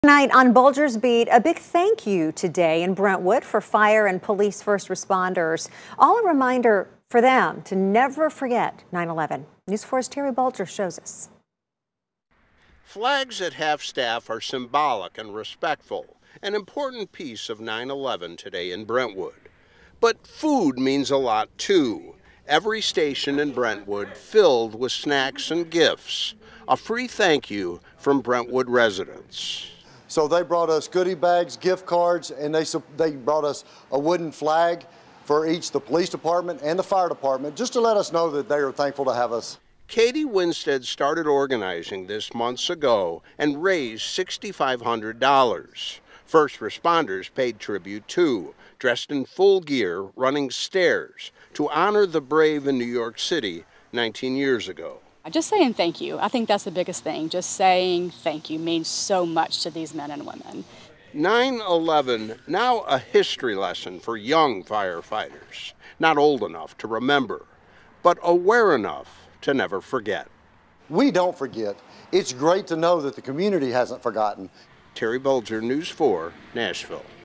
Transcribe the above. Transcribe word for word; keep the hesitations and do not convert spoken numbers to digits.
Tonight on Bulger's Beat, a big thank you today in Brentwood for fire and police first responders. All a reminder for them to never forget nine eleven. News four's Terry Bulger shows us. Flags at half-staff are symbolic and respectful, an important piece of nine eleven today in Brentwood. But food means a lot too. Every station in Brentwood filled with snacks and gifts. A free thank you from Brentwood residents. So they brought us goodie bags, gift cards, and they, they brought us a wooden flag for each, the police department and the fire department, just to let us know that they are thankful to have us. Katie Winstead started organizing this months ago and raised six thousand five hundred dollars. First responders paid tribute too, dressed in full gear, running stairs to honor the brave in New York City nineteen years ago. Just saying thank you. I think that's the biggest thing. Just saying thank you means so much to these men and women. nine eleven, now a history lesson for young firefighters. Not old enough to remember, but aware enough to never forget. We don't forget. It's great to know that the community hasn't forgotten. Terry Bulger, News four, Nashville.